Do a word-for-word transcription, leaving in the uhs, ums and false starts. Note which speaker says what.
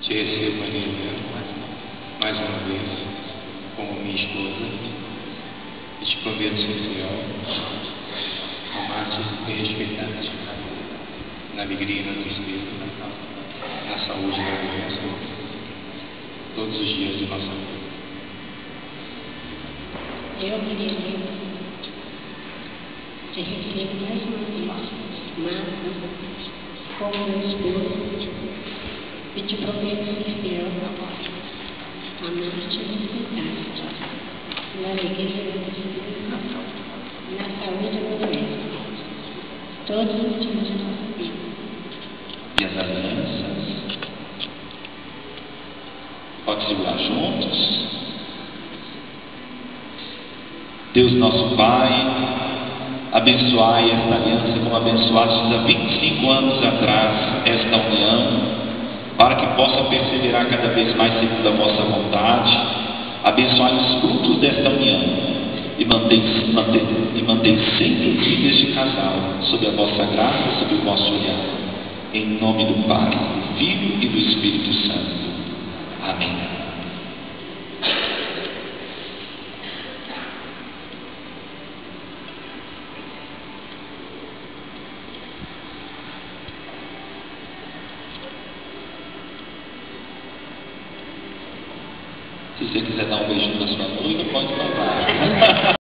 Speaker 1: Te recebo, Maria, mais uma vez, como minha esposa, e te prometo ser fiel, amar-te e respeitar-te, na alegria e na tristeza, na saúde e na doença, todos os dias de nossa vida.
Speaker 2: Eu, Maria Helena, te recebo mais uma vez, amado, como meu esposo, e te prometo ser fiel agora, amar-te e respeitar-te, na alegria e na tristeza, na saúde e na doença, todos os dias de nossa vida.
Speaker 3: E as alianças? Pode segurar juntos? Deus nosso Pai, abençoai esta aliança como abençoastes há vinte e cinco anos atrás esta união, para que possa perseverar cada vez mais segundo a vossa vontade. Abençoai os frutos desta união e mantém, mantém, e mantém sempre unidos este casal sob a vossa graça, sob o vosso olhar. Em nome do Pai, do Filho e do Espírito Santo. Amém. Se você quiser dar um beijinho na sua noiva, pode mandar.